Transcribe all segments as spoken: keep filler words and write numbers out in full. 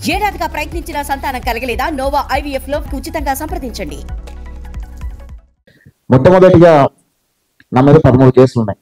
ఏడాదిగా ప్రయత్నించిన సంతానం కలగలేదా? Nova IVF లో ఉచితంగా సంప్రదించండి. మొట్టమొదటిగా నా మీద పదమూడు కేసులు ఉన్నాయి.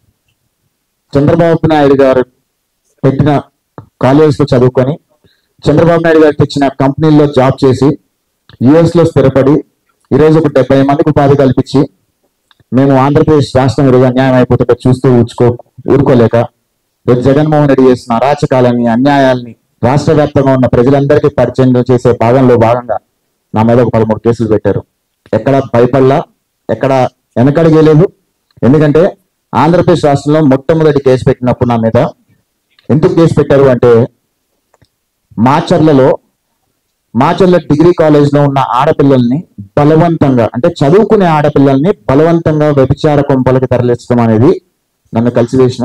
చంద్రబాబు నాయుడు గారు పెట్టిన కాలేజెస్లో చదువుకొని, చంద్రబాబు నాయుడు గారు తెచ్చిన కంపెనీల్లో జాబ్ చేసి, యుఎస్లో స్థిరపడి, ఈరోజు ఒక డెబ్బై మందికి ఉపాధి కల్పించి, మేము ఆంధ్రప్రదేశ్ రాష్ట్రం ఈరోజు అన్యాయం అయిపోతుంటే చూస్తూ ఊచుకో ఊరుకోలేక రేపు జగన్మోహన్ రెడ్డి చేసిన అరాచకాలని, అన్యాయాలని రాష్ట్ర వ్యాప్తంగా ఉన్న ప్రజలందరికీ పరిచయం చేసే భాగంలో భాగంగా నా మీద ఒక పదమూడు కేసులు పెట్టారు. ఎక్కడ భయపడలా, ఎక్కడ వెనకడిగేలేదు. ఎందుకంటే ఆంధ్రప్రదేశ్ రాష్ట్రంలో మొట్టమొదటి కేసు పెట్టినప్పుడు నా మీద ఎందుకు కేసు పెట్టారు అంటే, మాచర్లలో మాచర్ల డిగ్రీ కాలేజ్లో ఉన్న ఆడపిల్లల్ని బలవంతంగా, అంటే చదువుకునే ఆడపిల్లల్ని బలవంతంగా వ్యభిచార కొంపలకి తరలించడం అనేది నన్ను కలిసివేసిన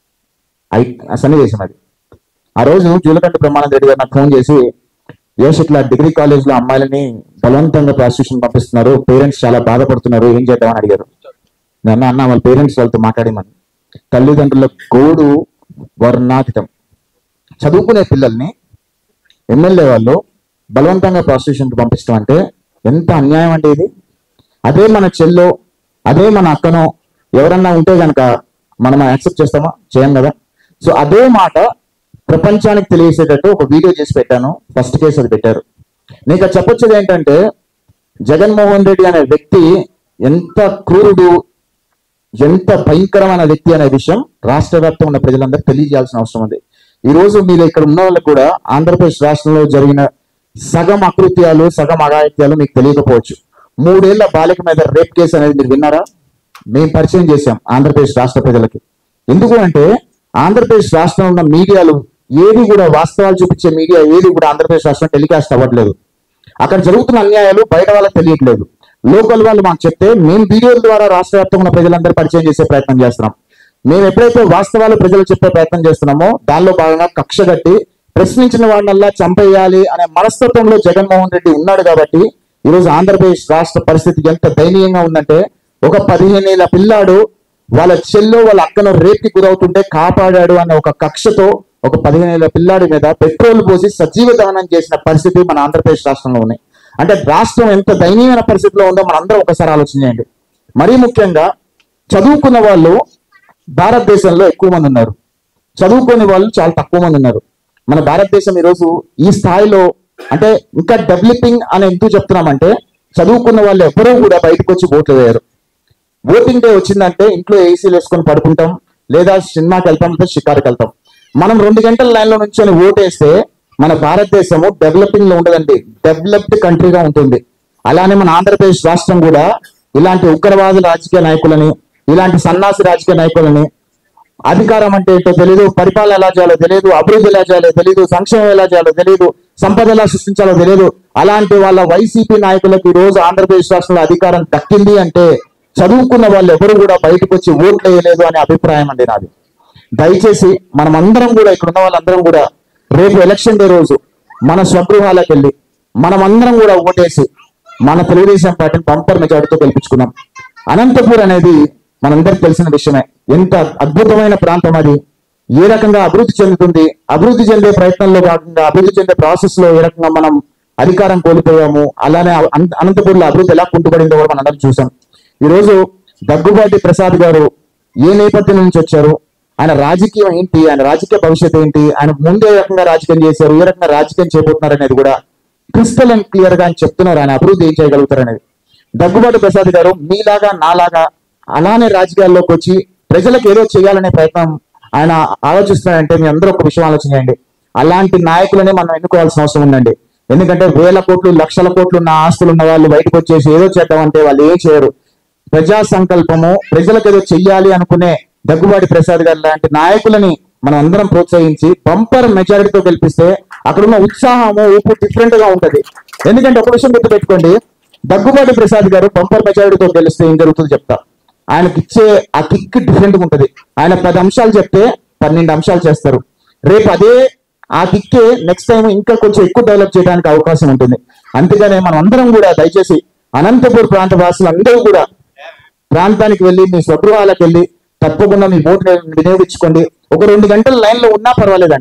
ఐ సన్నివేశం. అది ఆ రోజు జూలకంటి బ్రహ్మానంద రెడ్డి గారు నాకు ఫోన్ చేసి, యోష్ ఇట్లా డిగ్రీ కాలేజ్లో అమ్మాయిలని బలవంతంగా ప్రాస్టిట్యూషన్ పంపిస్తున్నారు, పేరెంట్స్ చాలా బాధపడుతున్నారు, ఏం చేద్దామని అడిగారు. నన్ను అన్న వాళ్ళ పేరెంట్స్ వాళ్ళతో మాట్లాడమని. తల్లిదండ్రుల గోడు వర్ణాతీతం. చదువుకునే పిల్లల్ని ఎమ్మెల్యే వాళ్ళు బలవంతంగా ప్రాస్టిట్యూషన్కి పంపించడం అంటే ఎంత అన్యాయం అంటే ఇది. అదే మన చెల్లో, అదే మన అక్కనో ఎవరన్నా ఉంటే కనుక మనం యాక్సెప్ట్ చేస్తామా? చేయం కదా. సో అదే మాట ప్రపంచానికి తెలియజేసేటట్టు ఒక వీడియో చేసి పెట్టాను. ఫస్ట్ కేసు అది పెట్టారు. నీకు అది చెప్పొచ్చేది ఏంటంటే, జగన్మోహన్ రెడ్డి అనే వ్యక్తి ఎంత క్రూరుడు, ఎంత భయంకరమైన వ్యక్తి అనే విషయం రాష్ట్ర వ్యాప్తంగా ఉన్న ప్రజలందరూ తెలియజేయాల్సిన అవసరం ఉంది. ఈ రోజు మీరు ఇక్కడ ఉన్న వాళ్ళకు కూడా ఆంధ్రప్రదేశ్ రాష్ట్రంలో జరిగిన సగం అకృత్యాలు, సగం అఘాయిత్యాలు మీకు తెలియకపోవచ్చు. మూడేళ్ల బాలిక మీద రేప్ కేసు అనేది మీరు విన్నారా? మేము పరిచయం చేశాం ఆంధ్రప్రదేశ్ రాష్ట్ర ప్రజలకి. ఎందుకు అంటే ఆంధ్రప్రదేశ్ రాష్ట్రంలో ఉన్న మీడియాలు ఏది కూడా, వాస్తవాలు చూపించే మీడియా ఏది కూడా ఆంధ్రప్రదేశ్ రాష్ట్రం టెలికాస్ట్ అవ్వట్లేదు. అక్కడ జరుగుతున్న అన్యాయాలు బయట వాళ్ళకి తెలియట్లేదు. లోకల్ వాళ్ళు మాకు చెప్తే మేము వీడియోల ద్వారా రాష్ట్ర వ్యాప్తంగా ఉన్న ప్రజలందరూ పరిచయం చేసే ప్రయత్నం చేస్తున్నాం. మేము ఎప్పుడైతే వాస్తవాలు ప్రజలు చెప్పే ప్రయత్నం చేస్తున్నామో దానిలో భాగంగా కక్ష కట్టి ప్రశ్నించిన వాళ్ళల్లా చంపేయాలి అనే మనస్తత్వంలో జగన్మోహన్ రెడ్డి ఉన్నాడు. కాబట్టి ఈరోజు ఆంధ్రప్రదేశ్ రాష్ట్ర పరిస్థితి ఎంత దయనీయంగా ఉందంటే, ఒక పదిహేనేళ్ల పిల్లాడు వాళ్ళ చెల్లో వాళ్ళ అక్కను రేప్కి గురవుతుంటే కాపాడాడు అనే ఒక కక్షతో ఒక పదిహేనేళ్ల పిల్లాడి మీద పెట్రోల్ పోసి సజీవ దహనం చేసిన పరిస్థితి మన ఆంధ్రప్రదేశ్ రాష్ట్రంలో ఉన్నాయి. అంటే రాష్ట్రం ఎంత దయనీయమైన పరిస్థితిలో ఉందో మనందరం ఒకసారి ఆలోచన చేయండి. మరీ ముఖ్యంగా చదువుకున్న వాళ్ళు భారతదేశంలో ఎక్కువ మంది ఉన్నారు, చదువుకునే వాళ్ళు చాలా తక్కువ మంది ఉన్నారు. మన భారతదేశం ఈరోజు ఈ స్థాయిలో, అంటే ఇంకా డెవలపింగ్ అని ఎందుకు చెప్తున్నామంటే, చదువుకున్న వాళ్ళు ఎవరూ కూడా బయటకు వచ్చి ఓట్లు వేయరు. ఓటింగ్ డే వచ్చిందంటే ఇంట్లో ఏసీలు వేసుకొని పడుకుంటాం, లేదా సినిమాకి వెళ్తాం, లేదా షికారుకి వెళ్తాం. మనం రెండు గంటల లైన్లో నుంచొని ఓటేస్తే మన భారతదేశము డెవలపింగ్ లో ఉండదండి, డెవలప్డ్ కంట్రీగా ఉంటుంది. అలానే మన ఆంధ్రప్రదేశ్ రాష్ట్రం కూడా ఇలాంటి ఉగ్రవాద రాజకీయ నాయకులని, ఇలాంటి సన్నాసి రాజకీయ నాయకులని, అధికారం అంటే ఏంటో తెలియదు, పరిపాలన ఎలా చేయాలో తెలియదు, అభివృద్ధి ఎలా చేయాలో తెలియదు, సంక్షేమం ఎలా చేయాలో తెలియదు, సంపద ఎలా సృష్టించాలో తెలియదు, అలాంటి వాళ్ళ వైసీపీ నాయకులకు ఈ రోజు ఆంధ్రప్రదేశ్ రాష్ట్రంలో అధికారం దక్కింది అంటే చదువుకున్న వాళ్ళు ఎవరు కూడా బయటకు వచ్చి ఓట్లు వేయలేదు అనే అభిప్రాయం అండి నాది. దయచేసి మనం అందరం కూడా, ఇక్కడ ఉన్న వాళ్ళందరం కూడా రేపు ఎలక్షన్ డే రోజు మన స్వగృహాలకు వెళ్ళి మనం అందరం కూడా ఓటేసి మన తెలుగుదేశం పార్టీని బంపర్ మెజారిటీతో గెలిపించుకున్నాం. అనంతపూర్ అనేది మనందరికి తెలిసిన విషయమే. ఎంత అద్భుతమైన ప్రాంతం అది, ఏ రకంగా అభివృద్ధి చెందుతుంది, అభివృద్ధి చెందే ప్రయత్నంలో భాగంగా అభివృద్ధి చెందే ప్రాసెస్ లో ఏ రకంగా మనం అధికారం కోల్పోయాము, అలానే అనంతపూర్లో అభివృద్ధి ఎలా కుంటుపడిందో కూడా మనం అందరం చూసాం. ఈరోజు దగ్గుబాటి ప్రసాద్ గారు ఏ నేపథ్యం నుంచి వచ్చారు, ఆయన రాజకీయం ఏంటి, ఆయన రాజకీయ భవిష్యత్తు ఏంటి, ఆయన ముందు ఏ రకంగా రాజకీయం చేశారు, ఏ రకంగా రాజకీయం చేయబోతున్నారు అనేది కూడా క్రిస్టల్ అండ్ క్లియర్ గా ఆయన చెప్తున్నారు. ఆయన అభివృద్ధి ఏం చేయగలుగుతారు అనేది. దగ్గుబాటి ప్రసాద్ గారు మీలాగా నాలాగా అలానే రాజకీయాల్లోకి వచ్చి ప్రజలకు ఏదో చేయాలనే ప్రయత్నం ఆయన ఆలోచిస్తున్నారంటే మీ అందరూ ఒక విషయం ఆలోచించండి. అలాంటి నాయకులనే మనం ఎన్నుకోవాల్సిన అవసరం ఉందండి. ఎందుకంటే వేల కోట్లు, లక్షల కోట్లు ఉన్న ఆస్తులు ఉన్న వాళ్ళు బయటకు వచ్చేసి ఏదో చేద్దామంటే వాళ్ళు ఏం చేయరు. ప్రజా సంకల్పము, ప్రజలకు ఏదో చెయ్యాలి అనుకునే దగ్గుబాటి ప్రసాద్ గారు లాంటి నాయకులని మనం అందరం ప్రోత్సహించి బంపర్ మెజారిటీతో గెలిపిస్తే అక్కడ ఉన్న ఉత్సాహము, ఊపు డిఫరెంట్ గా ఉంటది. ఎందుకంటే ఒక విషయం గుర్తుపెట్టుకోండి, దగ్గుబాటి ప్రసాద్ గారు బంపర్ మెజారిటీతో గెలిస్తే ఏం జరుగుతుందో చెప్తా. ఆయనకి ఇచ్చే ఆ కిక్ డిఫరెంట్ గా ఉంటది. ఆయన పది అంశాలు చెప్తే పన్నెండు అంశాలు చేస్తారు. రేపు అదే ఆ కిక్కే నెక్స్ట్ టైం ఇంకా కొంచెం ఎక్కువ డెవలప్ చేయడానికి అవకాశం ఉంటుంది. అందుకనే మనం అందరం కూడా దయచేసి అనంతపూర్ ప్రాంత వాసులు అందరూ కూడా ప్రాంతానికి వెళ్ళి మీ స్వగృహాలకు వెళ్ళి తప్పకుండా మీ ఓటు వినియోగించుకోండి. ఒక రెండు గంటల లైన్ లో ఉన్నా పర్వాలేదండి,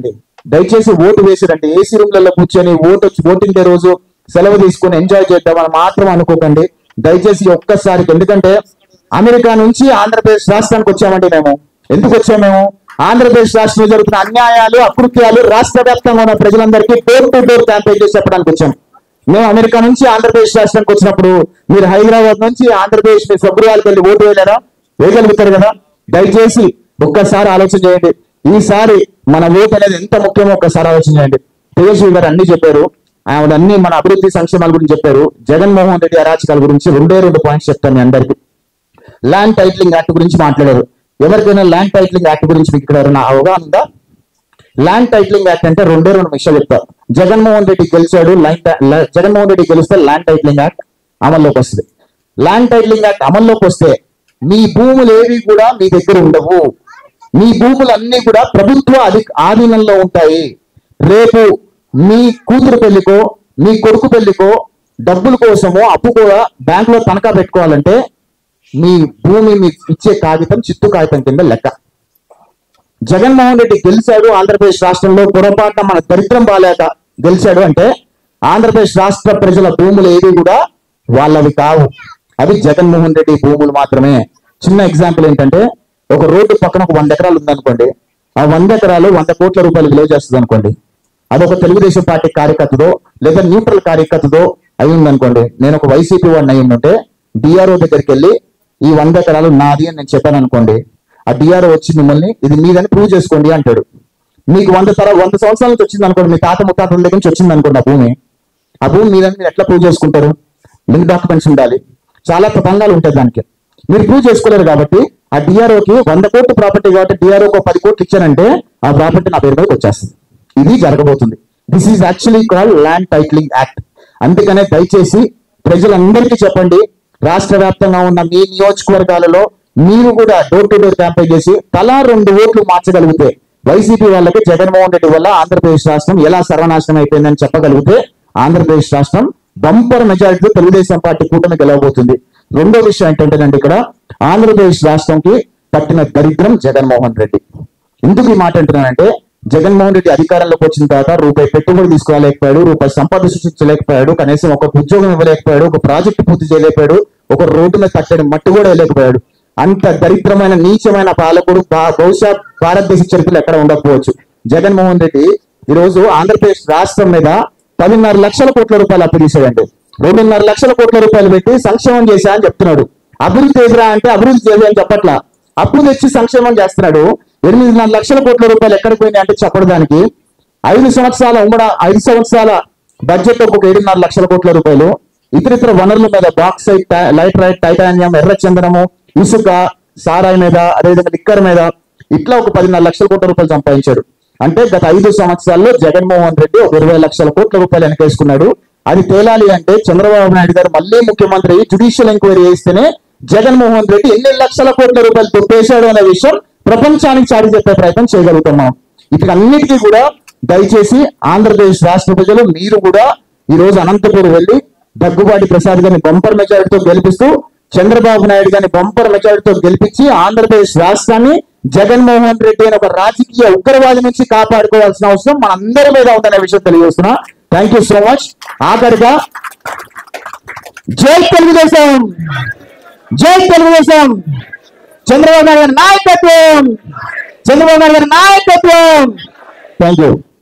దయచేసి ఓటు వేసిరండి. ఏసీ రూమ్లలో కూర్చొని ఓటు ఓటింగ్ డే రోజు సెలవు తీసుకొని ఎంజాయ్ చేద్దామని మాత్రం అనుకోకండి దయచేసి ఒక్కసారి. ఎందుకంటే అమెరికా నుంచి ఆంధ్రప్రదేశ్ రాష్ట్రానికి వచ్చామండి మేము. ఎందుకు వచ్చాము మేము? ఆంధ్రప్రదేశ్ రాష్ట్రంలో జరుగుతున్న అన్యాయాలు అకృత్యాలు రాష్ట్ర వ్యాప్తంగా ఉన్న ప్రజలందరికీ డోర్ టు డోర్ క్యాంపెయిన్ చేసి చెప్పడానికి వచ్చాం. మేము అమెరికా నుంచి ఆంధ్రప్రదేశ్ రాష్ట్రానికి వచ్చినప్పుడు మీరు హైదరాబాద్ నుంచి ఆంధ్రప్రదేశ్ మీ స్వగృహాలకు వెళ్ళి ఓటు వేయలేరా? వేయగలుగుతారు కదా. దయచేసి ఒక్కసారి ఆలోచన చేయండి. ఈసారి మన ఓటు అనేది ఎంత ముఖ్యమో ఒక్కసారి ఆలోచన చేయండి. తేజస్వి గారు అన్ని చెప్పారు, ఆవిడ అన్ని మన అభివృద్ధి సంక్షేమాల గురించి చెప్పారు. జగన్మోహన్ రెడ్డి అరాచకాల గురించి రెండే రెండు పాయింట్స్ చెప్తాను మీ అందరికి. ల్యాండ్ టైటిలింగ్ యాక్ట్ గురించి మాట్లాడారు. ఎవరికైనా ల్యాండ్ టైటిలింగ్ యాక్ట్ గురించి మీకు ఇక్కడ ఎవరైనా అవగాహన ఉందా? ల్యాండ్ టైటిలింగ్ యాక్ట్ అంటే రెండే రెండు విషయాలు చెప్తా. జగన్మోహన్ రెడ్డి గెలిచాడు, ల్యాండ్ జగన్మోహన్ రెడ్డి గెలిస్తే ల్యాండ్ టైటిలింగ్ యాక్ట్ అమల్లోకి వస్తుంది. ల్యాండ్ టైటిలింగ్ యాక్ట్ అమల్లోకి వస్తే మీ భూములు ఏవి కూడా మీ దగ్గర ఉండవు. మీ భూములు అన్ని కూడా ప్రభుత్వ అధి ఆధీనంలో ఉంటాయి. రేపు మీ కూతురు పెళ్లికో మీ కొడుకు పెళ్లికో డబ్బుల కోసమో అప్పు కూడా బ్యాంకులో తనఖా పెట్టుకోవాలంటే మీ భూమి మీకు ఇచ్చే కాగితం చిత్తు కాగితం కింద లెక్క. జగన్మోహన్ రెడ్డి గెలిచాడు ఆంధ్రప్రదేశ్ రాష్ట్రంలో, పొరపాటున మన దరిద్రం బాలేక గెలిచాడు అంటే ఆంధ్రప్రదేశ్ రాష్ట్ర ప్రజల భూములు ఏవి కూడా వాళ్ళవి కావు, అవి జగన్మోహన్ రెడ్డి భూములు మాత్రమే. చిన్న ఎగ్జాంపుల్ ఏంటంటే, ఒక రోడ్డు పక్కన ఒక వంద ఎకరాలు ఉందనుకోండి, ఆ వంద ఎకరాలు వంద కోట్ల రూపాయలు విలువ చేస్తుంది అనుకోండి. అదొక తెలుగుదేశం పార్టీ కార్యకర్తదో లేదా న్యూట్రల్ కార్యకర్తదో అయి ఉందనుకోండి. నేను ఒక వైసీపీ వాడిని అయి ఉంటే డిఆర్ఓ దగ్గరికి వెళ్ళి ఈ వంద ఎకరాలు నాది అని నేను చెప్పాను అనుకోండి, ఆ డిఆర్ఓ వచ్చి మిమ్మల్ని ఇది మీదని ప్రూవ్ చేసుకోండి అంటాడు. మీకు వంద తర వంద సంవత్సరాల నుంచి వచ్చింది అనుకోండి, మీ తాత ముత్తాతల దగ్గర నుంచి వచ్చింది అనుకోండి ఆ భూమి, ఆ భూమి మీదని మీరు ఎట్లా ప్రూవ్ చేసుకుంటారు? లింక్ డాక్యుమెంట్స్ ఉండాలి, చాలా ప్రబంధాలు ఉంటాయి దానికి. మీరు ప్రూవ్ చేసుకోలేరు కాబట్టి ఆ డిఆర్ఓకి వంద కోట్ల ప్రాపర్టీ కాబట్టి డిఆర్ఓకి పది కోట్లు ఇచ్చారంటే ఆ ప్రాపర్టీ నా పేరు మీదకి వచ్చేస్తుంది. ఇది జరగబోతుంది. This is actually called land titling act. అందుకనే దయచేసి ప్రజలందరికీ చెప్పండి, రాష్ట్ర వ్యాప్తంగా ఉన్న మీ నియోజకవర్గాలలో మీరు కూడా డోర్ టు డోర్ క్యాంపెయిన్ చేసి తలా రెండు ఓట్లు మార్చగలిగితే, వైసీపీ వాళ్ళకి జగన్మోహన్ రెడ్డి వల్ల ఆంధ్రప్రదేశ్ రాష్ట్రం ఎలా సర్వనాశనం అయిపోయిందని చెప్పగలిగితే ఆంధ్రప్రదేశ్ రాష్ట్రం బంపర్ మెజారిటీ తెలుగుదేశం పార్టీ కూటమి గెలవబోతుంది. రెండో విషయం ఏంటంటేనండి, ఇక్కడ ఆంధ్రప్రదేశ్ రాష్ట్రంకి పట్టిన దరిద్రం జగన్మోహన్ రెడ్డి. ఎందుకు ఈ మాట అంటున్నానంటే, జగన్మోహన్ రెడ్డి అధికారంలోకి వచ్చిన తర్వాత రూపాయి పెట్టుబడి తీసుకోలేకపోయాడు, రూపాయి సంపద సృష్టించలేకపోయాడు, కనీసం ఒక ఉద్యోగం ఇవ్వలేకపోయాడు, ఒక ప్రాజెక్టు పూర్తి చేయలేకపోయాడు, ఒక రోడ్డు మీద కట్టడి మట్టి కూడా వేయలేకపోయాడు. అంత దరిద్రమైన నీచమైన పాలకుడు బహుశా భారతదేశ చరిత్రలో ఎక్కడ ఉండకపోవచ్చు. జగన్మోహన్ రెడ్డి ఈరోజు ఆంధ్రప్రదేశ్ రాష్ట్రం మీద పదిన్నర లక్షల కోట్ల రూపాయలు అప్పు తీసాడండి. రెండున్నర లక్షల కోట్ల రూపాయలు పెట్టి సంక్షేమం చేశా అని చెప్తున్నాడు. అభివృద్ధి ఎదురా అంటే అభివృద్ధి చేయదు అని చెప్పట్లా, అప్పు తెచ్చి సంక్షేమం చేస్తున్నాడు. ఎనిమిదిన్నర లక్షల కోట్ల రూపాయలు ఎక్కడికి పోయినాయి అంటే చెప్పడానికి ఐదు సంవత్సరాల ఉమ్మడ ఐదు సంవత్సరాల బడ్జెట్ ఒక ఏడున్నర లక్షల కోట్ల రూపాయలు ఇతర ఇతర వనరుల మీద బాక్సైట్, లైట్రైట్, టైటానియం, ఎర్రచందనము, ఇసుక, సారాయి మీద, అదేవిధంగా లిక్కర్ మీద ఇట్లా ఒక పదిన్నర లక్షల కోట్ల రూపాయలు సంపాదించాడు. అంటే గత ఐదు సంవత్సరాల్లో జగన్మోహన్ రెడ్డి ఒక ఇరవై లక్షల కోట్ల రూపాయలు వెనకేసుకున్నాడు. అది తేలాలి అంటే చంద్రబాబు నాయుడు గారు మళ్ళీ ముఖ్యమంత్రి జ్యుడిషియల్ ఎంక్వైరీ చేస్తేనే జగన్మోహన్ రెడ్డి ఎన్ని లక్షల కోట్ల రూపాయలు తొప్పేశాడు అనే విషయం ప్రపంచానికి చాటి చెప్పే ప్రయత్నం చేయగలుగుతున్నాం. వీటన్నిటికీ కూడా దయచేసి ఆంధ్రప్రదేశ్ రాష్ట్ర ప్రజలు మీరు కూడా ఈ రోజు అనంతపురం వెళ్ళి దగ్గుబాటి ప్రసాద్ గారిని బంపర్ మెజారిటీతో గెలిపిస్తూ చంద్రబాబు నాయుడు గారిని బంపర్ మెజారిటీతో గెలిపించి ఆంధ్రప్రదేశ్ రాష్ట్రాన్ని జగన్మోహన్ రెడ్డి అనే ఒక రాజకీయ ఉగ్రవాది నుంచి కాపాడుకోవాల్సిన అవసరం మన అందరి మీద ఉందనే విషయం తెలియజేస్తున్నా. Thank you so much. ఆఖరిగా జై తెలుగుదేశం, జై తెలుగుదేశం, చంద్రబాబు నాయుడు గారి నాయకత్వం, చంద్రబాబు నాయుడు గారి నాయకత్వం. Thank you.